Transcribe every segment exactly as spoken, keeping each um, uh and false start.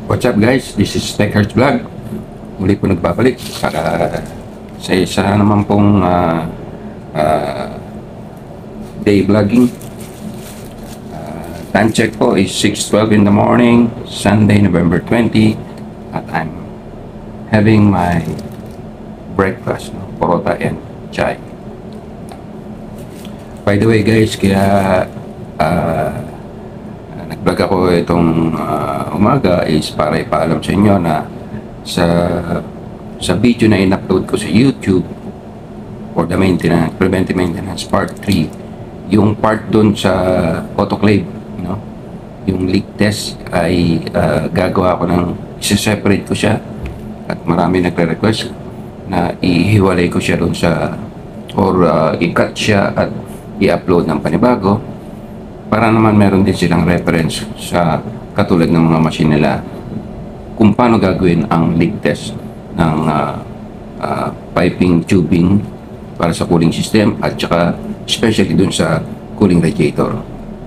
What's up guys? This is TechHearts Vlog. Muli po nagbabalik para sa isa naman pong uh, uh, day vlogging. Uh, time check po is six twelve in the morning, Sunday, November twentieth, at I'm having my breakfast, no? Porota and chai. By the way guys, kaya uh, nag-vlog ako itong uh, umaga is para ipaalam sa inyo na sa sa video na in-upload ko sa YouTube for the maintenance, preventive maintenance part three, yung part dun sa autoclave, no? Yung leak test ay uh, gagawa ko ng isa-separate ko siya at marami nagre-request na ihiwalay ko siya dun sa or uh, i-cut siya at i-upload ng panibago para naman meron din silang reference sa katulad ng mga machine nila kung paano gagawin ang leak test ng uh, uh, piping tubing para sa cooling system at saka especially dun sa cooling radiator.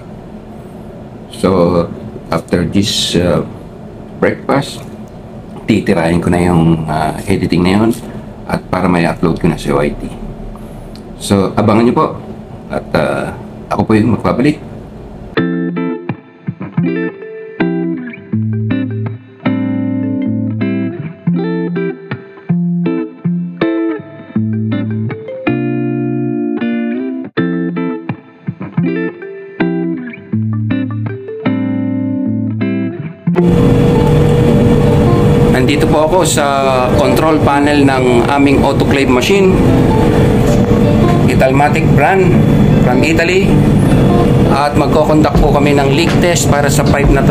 So after this uh, breakfast, titirahin ko na yung uh, editing na yun at para may upload ko na sa Y T. So abangan nyo po at uh, ako po yung magpabalik. Nandito po ako sa control panel ng aming autoclave machine, Italmatic brand from Italy, at magko-conduct po kami ng leak test para sa pipe na to,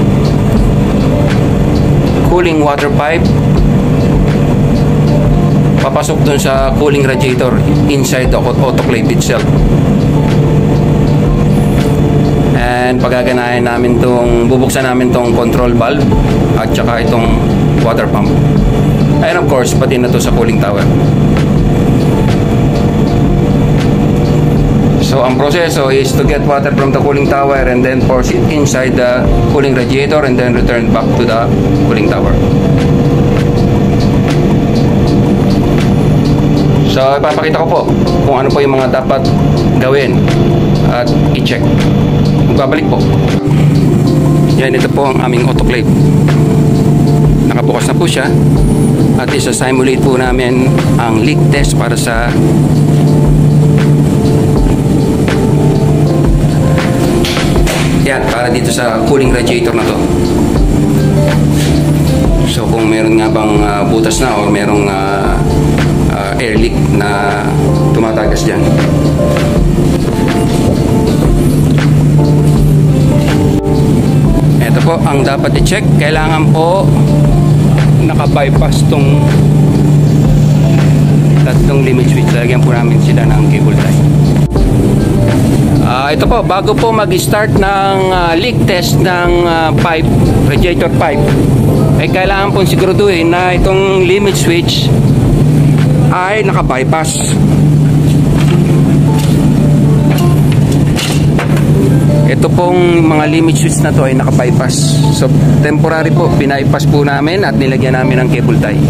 cooling water pipe papasok dun sa cooling radiator inside the autoclave itself. And pagaganahin namin tong, bubuksan namin tong control valve at saka itong water pump, and of course pati na to sa cooling tower. So ang proseso is to get water from the cooling tower and then force it inside the cooling radiator and then return back to the cooling tower. So ipapakita ko po kung ano po yung mga dapat gawin at i-check. Magbabalik po. Yan, ito po ang aming autoclave. Nakabukas na po siya at isa-simulate po namin ang leak test para sa yan, para dito sa cooling radiator na to. So kung meron nga bang uh, butas na o merong uh, uh, air leak na tumatagas dyan. Ito po ang dapat i-check. Kailangan po naka-bypass tong tatlong limit switch. Lagyan po namin sila ng cable tie. Uh, ito po, bago po mag-start ng uh, leak test ng uh, pipe, radiator pipe, ay kailangan po siguraduhin na itong limit switch ay naka-bypass. Ito pong mga limit switch na to ay naka-bypass. So temporary po, binaypass po namin at nilagyan namin ng cable tie.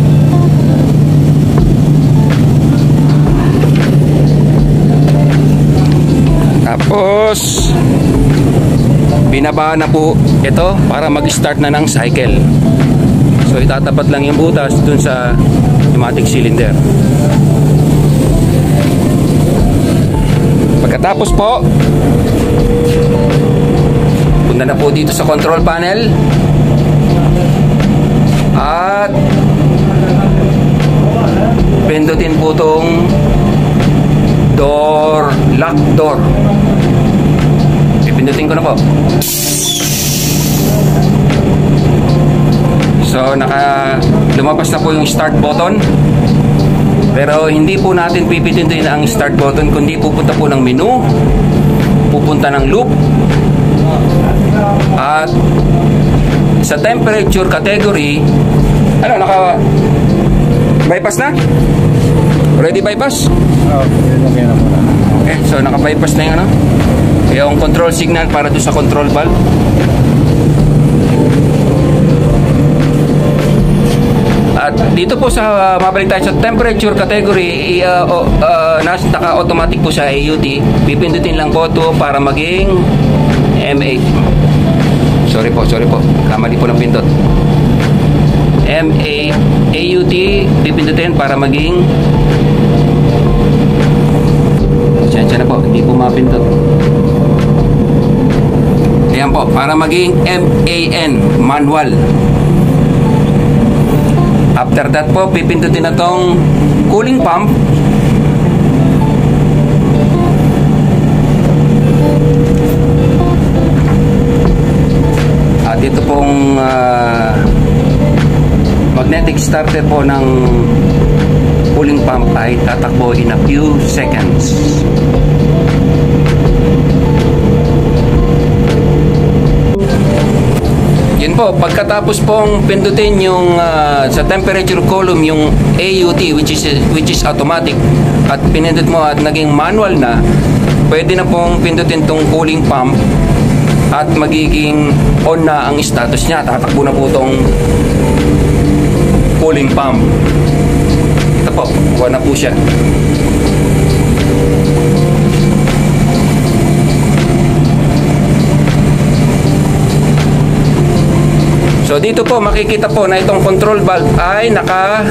Tapos binaba na po ito para mag-start na ng cycle. So itatapat lang yung butas dun sa pneumatic cylinder. Pagkatapos po, punta na po dito sa control panel at pindutin po tong door, lock door. Pipindutin ko na po. So naka lumabas na po yung start button, pero hindi po natin pipindutin ang start button kundi pupunta po ng menu, pupunta ng loop, at sa temperature category, ano, naka bypass na? Ready bypass? Okay, okay, so naka-bypass na yung ano, yung control signal para doon sa control valve. dito po sa uh, mabalik tayo sa temperature category, uh, uh, nas, naka-automatic po sa A U T. Pipindutin lang po ito para maging M A. Sorry po, sorry po. Kamali po ng pindot. M A A U T, pipindutin para maging Sensya na po, hindi po mapindot. Ayan po, para maging M A N, manual. After that po, pipindutin na tong cooling pump. At ito pong uh, magnetic starter po ng cooling pump ay tatakbo in a few seconds. Yun po, pagkatapos pong pindutin yung uh, sa temperature column yung A U T, which is which is automatic, at pinindot mo at naging manual na, pwede na pong pindutin tong cooling pump at magiging on na ang status niya. Tatakbo na po tong cooling pump. Ito po, kuha na po siya. So dito po makikita po na itong control valve ay naka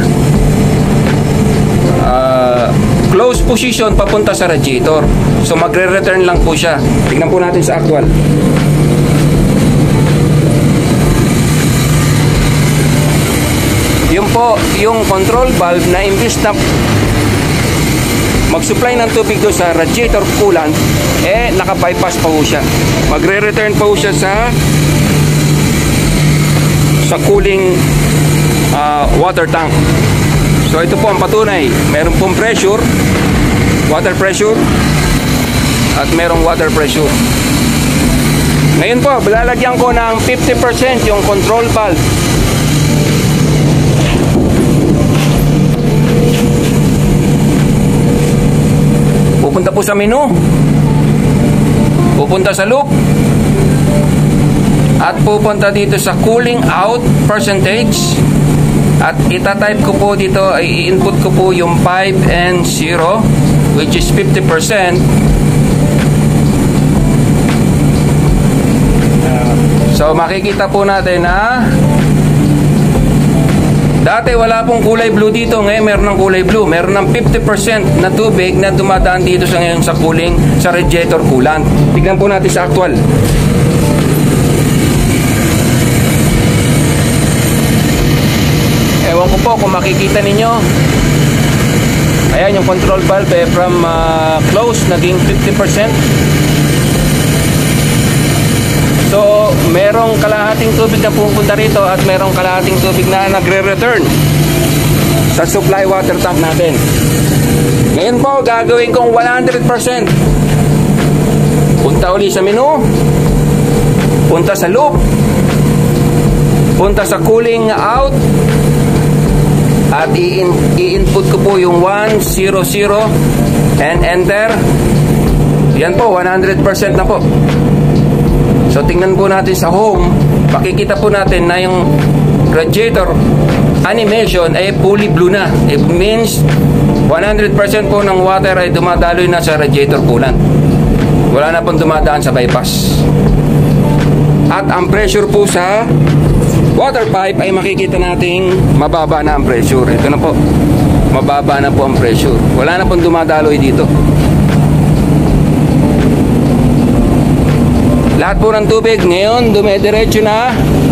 uh, close position papunta sa radiator. So magre-return lang po siya. Tingnan po natin sa actual. Yung po, yung control valve na imbis na mag-supply ng tubig doon sa radiator coolant, eh naka-bypass pa po siya. Magre-return pa po siya sa sa cooling uh, water tank. So ito po ang patunay. Meron pong pressure, water pressure, at merong water pressure. Ngayon po, lalagyan ko ng fifty percent yung control valve. Pupunta po sa menu, pupunta sa loop, at pupunta dito sa cooling out percentage, at itatype ko po dito, ay i-input ko po yung five and zero, which is fifty percent. So makikita po natin na dati wala pong kulay blue dito, ngayon meron ng kulay blue. Meron ng fifty percent na tubig na dumadaan dito sa ngayon sa cooling, sa radiator coolant. Tignan po natin sa actual. Ewan ko po kung makikita ninyo. Ayan yung control valve, eh, from uh, close naging fifty percent. So merong kalahating tubig na pupunta rito at merong kalahating tubig na nagre-return sa supply water tank natin. Ngayon po gagawin kong one hundred percent. Punta uli sa menu, punta sa loop, punta sa cooling out, at i-input ko po yung one hundred and enter. Yan po, one hundred percent na po. So tingnan po natin sa home, makikita po natin na yung radiator animation ay fully blue na. It means one hundred percent po ng water ay dumadaloy na sa radiator coolant. Wala na pong dumadaan sa bypass. At ang pressure po sa water pipe ay makikita nating mababa na ang pressure. Ito na po, mababa na po ang pressure. Wala na pong dumadaloy dito. Lahat po ng tubig ngayon dumediretso na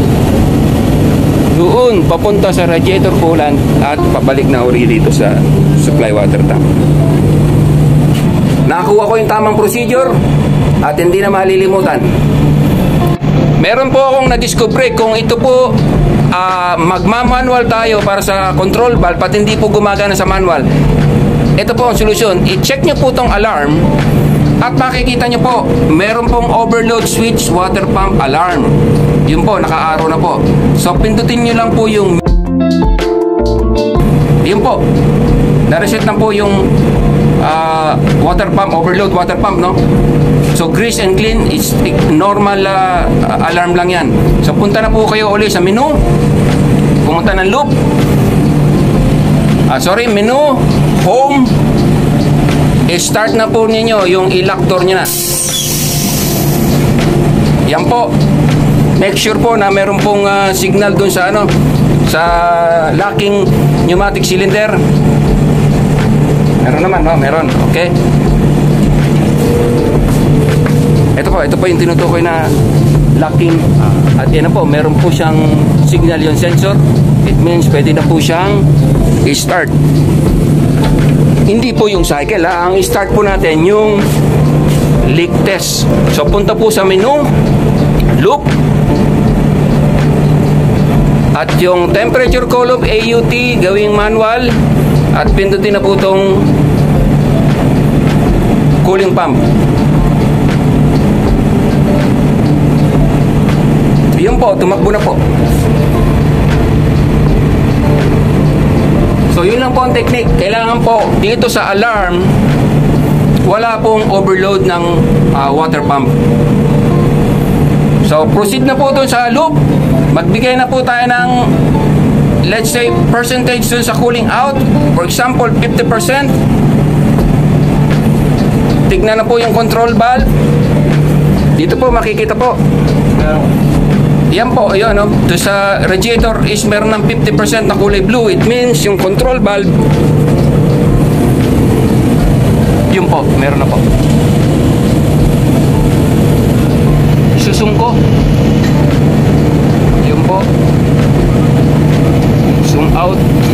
doon papunta sa radiator coolant at pabalik na uli dito sa supply water tank. Nakakuha ko yung tamang procedure at hindi na malilimutan. Meron po akong na-discover kung ito po uh, magma-manual tayo para sa control valve at hindi po gumagana sa manual. Ito po ang solusyon. I-check nyo po tong alarm at makikita nyo po meron pong overload switch water pump alarm. Yun po, naka-arrow na po. So pindutin nyo lang po yung yun po, na-reset na po yung uh, water pump, overload water pump, no? So grease and clean is normal uh, alarm lang yan. So punta na po kayo ulit sa menu, pumunta ng loop, Ah, sorry, menu, home, i-start na po ninyo yung i-lock door nyo na. Yan po. Make sure po na meron pong uh, signal dun sa ano, sa locking pneumatic cylinder. Meron naman, no? Meron. Okay. Ito po, ito po yung tinutukoy na locking. At yan na po, meron po siyang signal yung sensor. It means pwede na po siyang i-start. Hindi po yung cycle, ha? Ang i-start po natin yung leak test. So punta po sa menu, loop, at yung temperature column A U T gawing manual, at pindutin na po itong cooling pump. Yun po, tumakbo na po. So yun lang po ang technique. Kailangan po dito sa alarm wala pong overload ng uh, water pump. So proceed na po dun sa loop. Magbigay na po tayo ng, let's say, percentage dun sa cooling out. For example, fifty percent. Tignan na po yung control valve. Dito po makikita po. Yan po, ayun, no? Doon sa radiator is meron ng fifty percent na kulay blue. It means yung control valve, yun po, meron na po. Isusum ko. Yun po. Zoom out.